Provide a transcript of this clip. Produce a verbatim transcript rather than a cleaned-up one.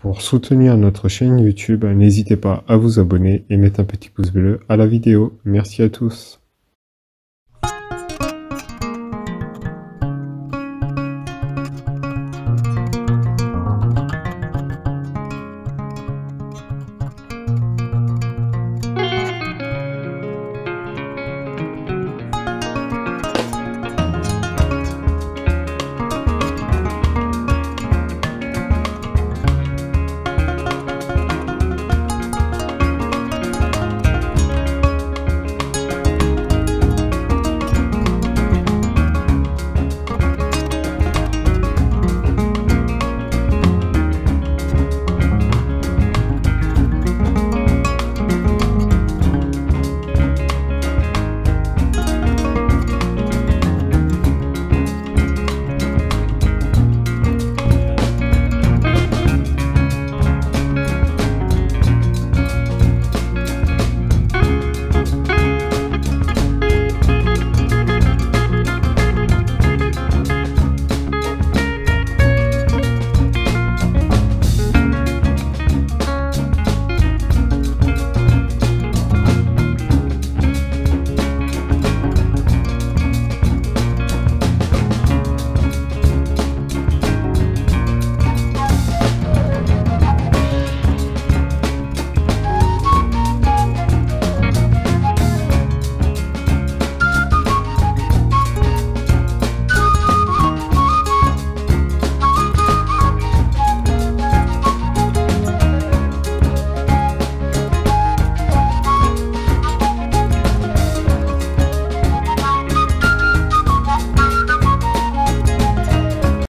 Pour soutenir notre chaîne YouTube, n'hésitez pas à vous abonner et mettre un petit pouce bleu à la vidéo. Merci à tous.